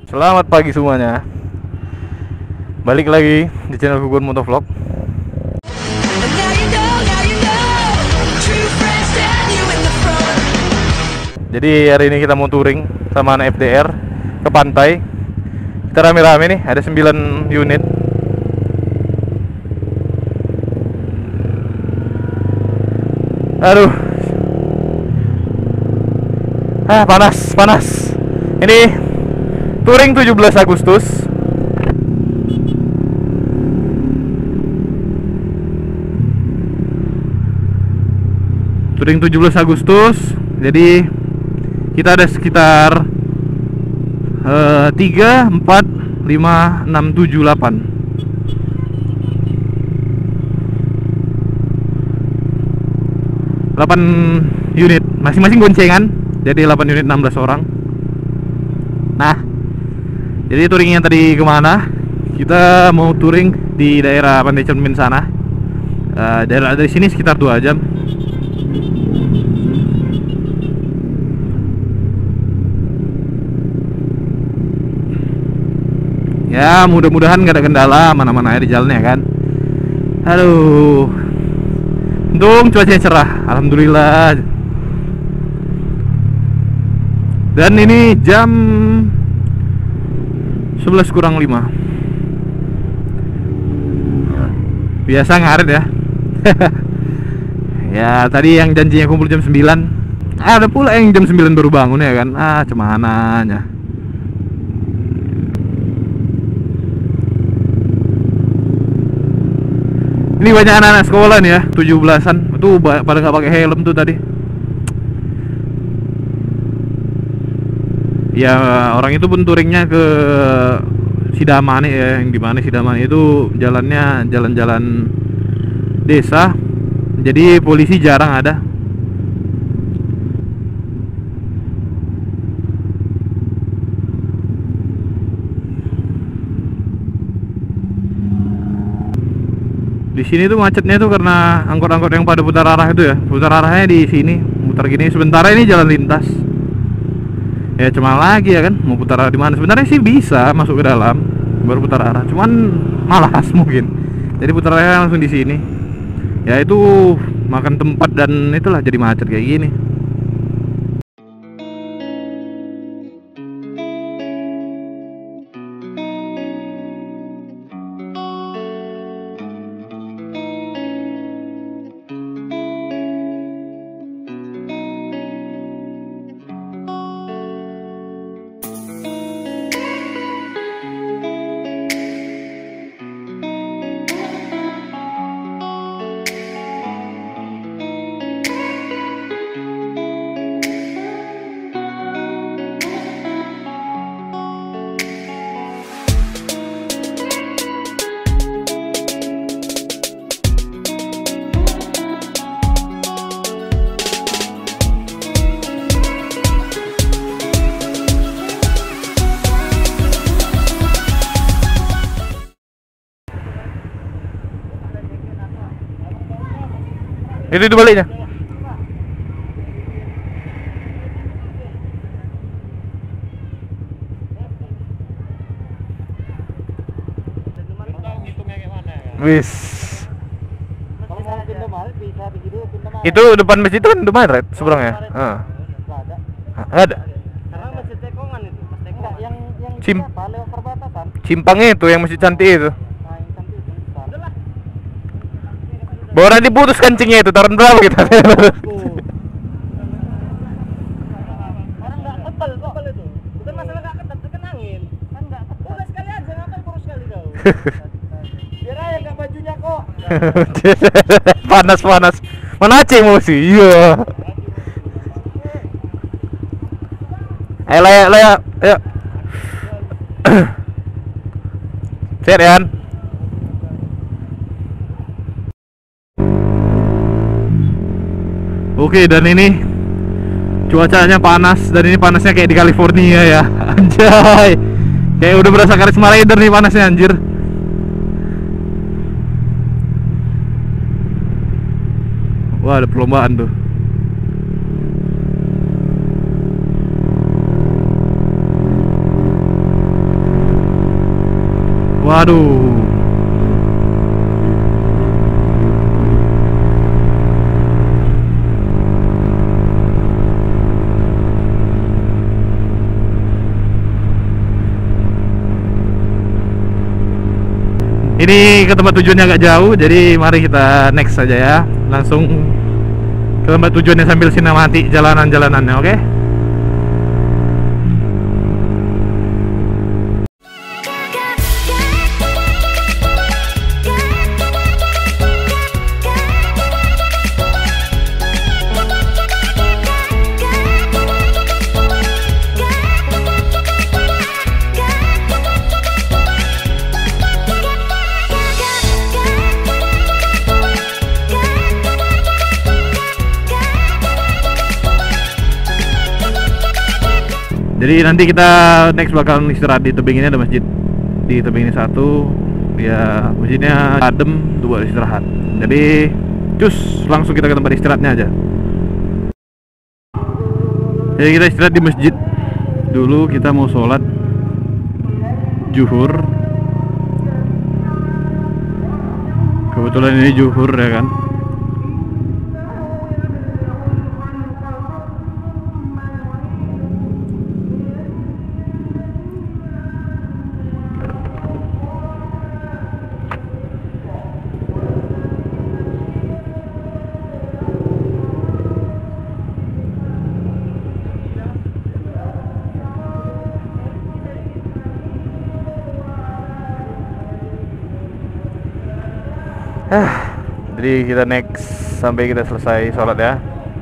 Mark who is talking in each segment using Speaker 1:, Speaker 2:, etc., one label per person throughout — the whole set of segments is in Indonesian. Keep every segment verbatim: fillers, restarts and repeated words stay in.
Speaker 1: Selamat pagi semuanya. Balik lagi di channel Gugun Motovlog. Jadi hari ini kita mau touring sama anak F D R ke pantai. Kita rame-rame nih, ada sembilan unit. Aduh. Ah, panas, panas. Ini touring tujuh belas Agustus. Touring tujuh belas Agustus. Jadi kita ada sekitar uh, tiga, empat, lima, enam, tujuh, delapan. delapan unit, masing-masing goncengan. Jadi delapan unit, enam belas orang. Nah, jadi touringnya tadi kemana? Kita mau touring di daerah Pantai Cermin sana. uh, Daerah dari sini sekitar dua jam. Ya mudah-mudahan gak ada kendala, mana-mana aja di jalannya kan. Aduh, untung cuacanya cerah, alhamdulillah. Dan ini jam sebelas kurang lima. Biasa ngaret ya. Ya tadi yang janjinya kumpul jam sembilan, ada pula yang jam sembilan baru bangun ya kan. Ah cemananya. Ini banyak anak-anak sekolah nih ya, tujuh belasan. Itu pada nggak pakai helm tuh tadi. Ya orang itu pun touringnya ke Sidamani ya, yang dimana Sidamani itu jalannya jalan-jalan desa. Jadi polisi jarang ada. Di sini tuh macetnya tuh karena angkot-angkot yang pada putar arah itu ya. Putar arahnya di sini, putar gini. Sementara ini jalan lintas. Ya cuma lagi ya kan, mau putar arah di mana? Sebenarnya sih bisa masuk ke dalam, baru putar arah. Cuman malas mungkin. Jadi putar arahnya langsung di sini. Ya itu makan tempat dan itulah jadi macet kayak gini. Itu itu baliknya. Wis. Itu depan masjid itu kan Indomaret seberangnya. Heeh. Ada. Cim Cimpangnya itu yang masjid cantik itu. Baru nanti putus kancingnya itu, taruh berapa kita?
Speaker 2: Orang nggak tebal kok itu. Bukan masalah nggak ketat, itu kan angin. Kan nggak tebal. Udah sekali aja, ngapain kurus sekali kau? Biar aja nggak bajunya kok.
Speaker 1: Panas-panas. Mana Aceh mau sih? Iya. Ayo layak layak, ayo. Sehat ya. Oke, dan ini cuacanya panas, dan ini panasnya kayak di California ya. Anjay, kayak udah berasa Karisma Rider nih panasnya anjir. Wah, ada perlombaan tuh. Waduh. Ini ke tempat tujuannya agak jauh, jadi mari kita next saja ya. Langsung ke tempat tujuannya sambil sinemati jalanan-jalanannya, oke? Jadi nanti kita next bakal istirahat di tebing ini, ada masjid di tebing ini satu, ya masjidnya adem, dua istirahat. Jadi cus langsung kita ke tempat istirahatnya aja. Jadi kita istirahat di masjid dulu, kita mau sholat zuhur. Kebetulan ini zuhur ya kan. Ah, jadi kita next sampai kita selesai sholat ya.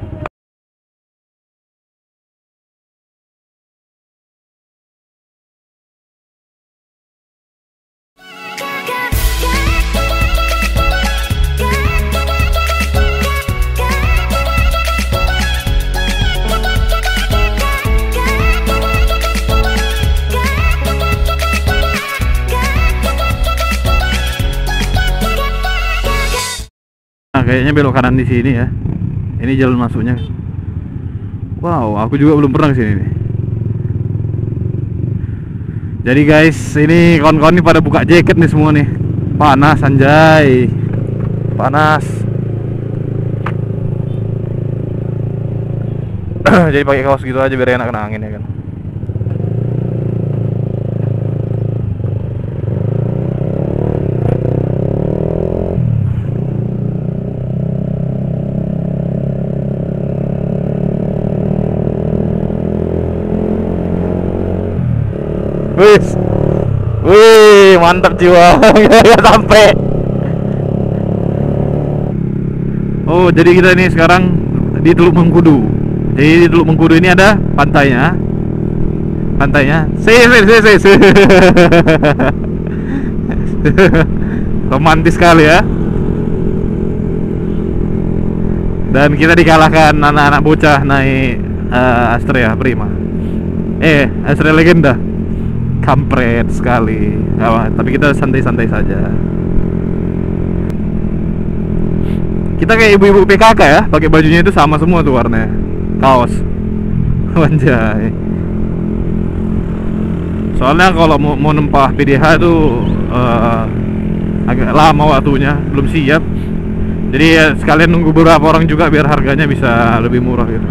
Speaker 1: Nah, kayaknya belok kanan di sini ya. Ini jalan masuknya. Wow, aku juga belum pernah kesini nih. Jadi guys, ini kawan-kawan ini pada buka jaket nih semua nih. Panas anjay. Panas. Jadi pakai kaos gitu aja biar enak kena angin ya kan. Wih, wih, mantap jiwa. Ya sampai. Oh, jadi kita ini sekarang di Teluk Mengkudu. Jadi di Teluk Mengkudu ini ada pantainya. Pantainya. Si, si, si, si, si. Romantis sekali ya. Dan kita dikalahkan anak-anak bocah naik uh, Astrea Prima. Eh, Astrea Legenda. Kampret sekali. Oh, tapi kita santai-santai saja. Kita kayak ibu-ibu P K K ya, pakai bajunya itu sama semua tuh warnanya. Kaos. Wanjay. Soalnya kalau mau, mau nempah P D H tuh uh, agak lama waktunya, belum siap. Jadi ya sekalian nunggu beberapa orang juga biar harganya bisa lebih murah gitu.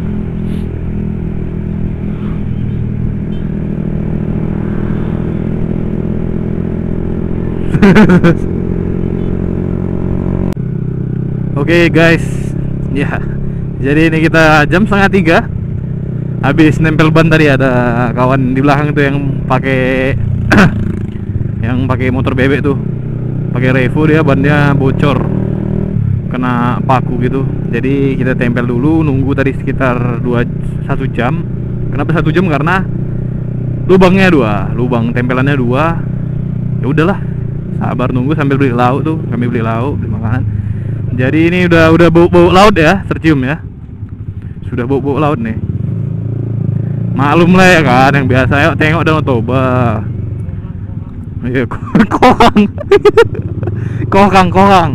Speaker 1: Oke okay, guys, ya. Jadi ini kita jam setengah tiga. Habis nempel ban tadi, ada kawan di belakang tuh yang pakai yang pakai motor bebek tuh, pakai Revo, dia bannya bocor, kena paku gitu. Jadi kita tempel dulu, nunggu tadi sekitar dua satu jam. Kenapa satu jam? Karena lubangnya dua, lubang tempelannya dua. Ya udahlah, sabar nunggu sambil beli lauk tuh, kami beli lauk, beli makanan. Jadi ini udah udah bau-bau laut ya, tercium ya. Sudah bau-bau laut nih. Maklum lah ya kan, yang biasa. Yuk tengok Danau Toba. Iya, kohang. Kohang, kohang.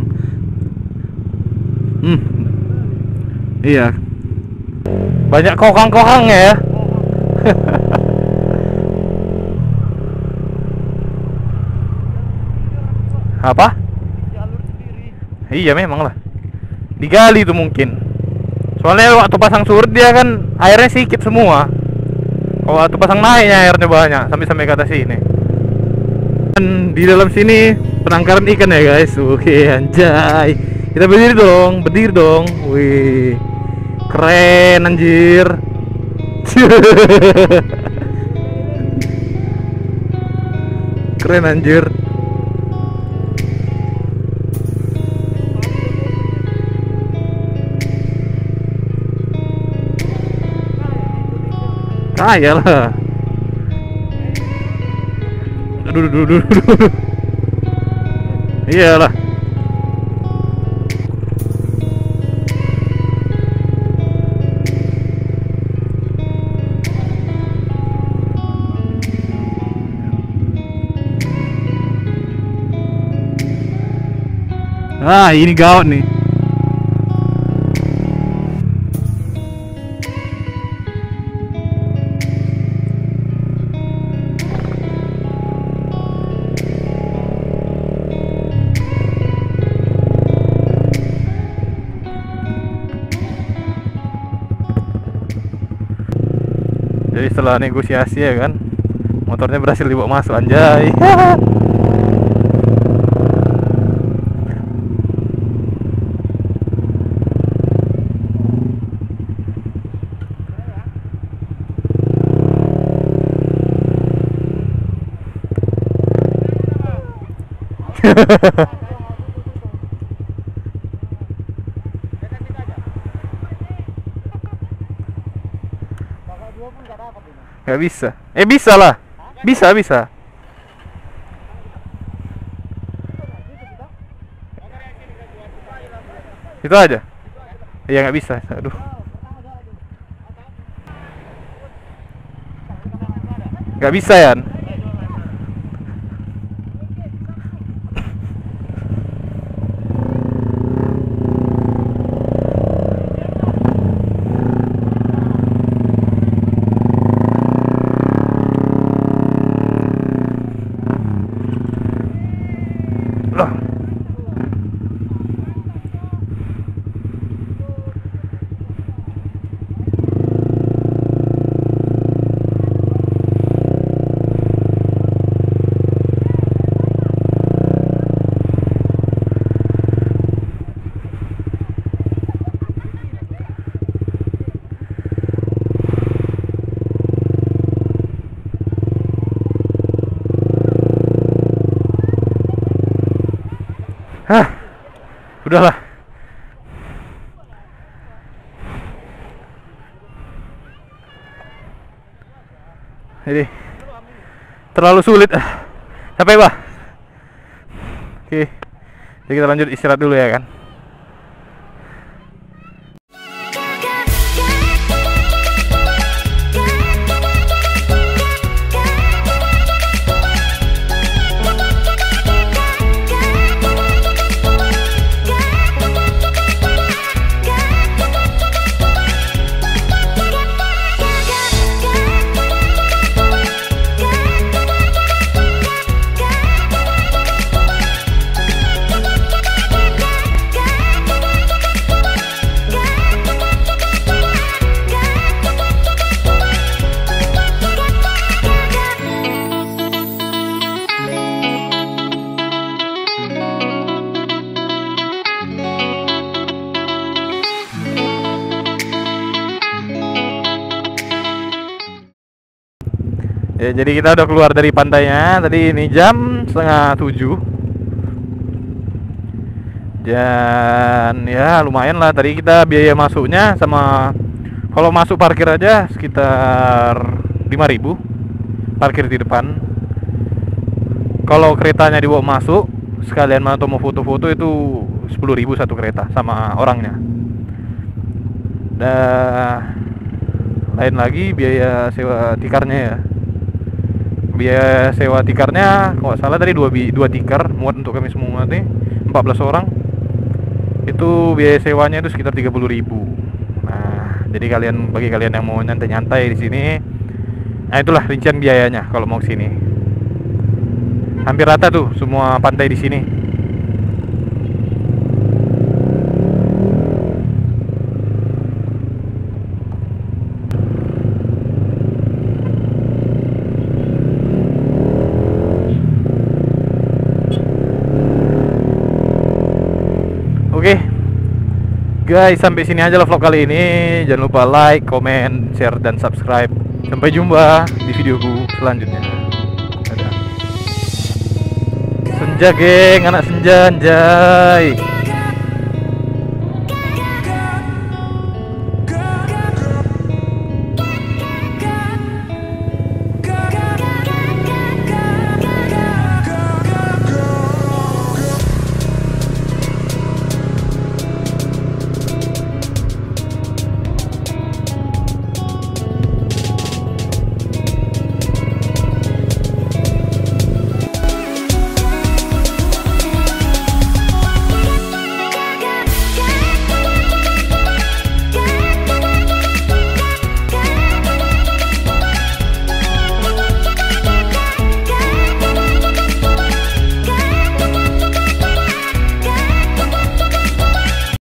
Speaker 1: Hmm. Iya. Banyak kohang-kohang ya. Apa?
Speaker 2: Jalur sendiri.
Speaker 1: Iya memang lah. Digali tuh mungkin. Soalnya waktu pasang surut dia kan airnya sedikit semua. Kalau waktu pasang naiknya airnya banyak sampai-sampai ke atas sini. Dan di dalam sini penangkaran ikan ya guys. Oke, anjay. Kita berdiri dong, berdiri dong. Wih. Keren anjir. Keren anjir. Kaya lah. Aduh, aduh, aduh, aduh. Iyalah. Ah, ini gawat nih. Jadi setelah negosiasi ya kan, motornya berhasil dibawa masuk, anjay. Gak bisa. Eh bisa lah. Bisa, bisa. Itu aja. Iya nggak bisa. Aduh. Gak bisa ya. Hah, udahlah. Jadi terlalu sulit. Capek bah. Oke, jadi kita lanjut istirahat dulu ya kan. Ya, jadi kita udah keluar dari pantainya. Tadi ini jam setengah tujuh. Dan ya lumayan lah. Tadi kita biaya masuknya sama kalau masuk parkir aja sekitar lima ribu. Parkir di depan. Kalau keretanya dibawa masuk sekalian atau mau foto-foto itu sepuluh ribu satu kereta sama orangnya. Dan lain lagi biaya sewa tikarnya ya. Biaya sewa tikarnya kalau salah tadi dua, dua tikar muat untuk kami semua nih empat belas orang. Itu biaya sewanya itu sekitar tiga puluh ribu. Nah, jadi kalian bagi kalian yang mau nyantai-nyantai di sini, nah itulah rincian biayanya kalau mau ke sini. Hampir rata tuh semua pantai di sini. guys, sampai sini aja lah vlog kali ini. Jangan lupa like, comment, share, dan subscribe. Sampai jumpa di videoku selanjutnya. Dadah. Senja geng, anak senja anjay.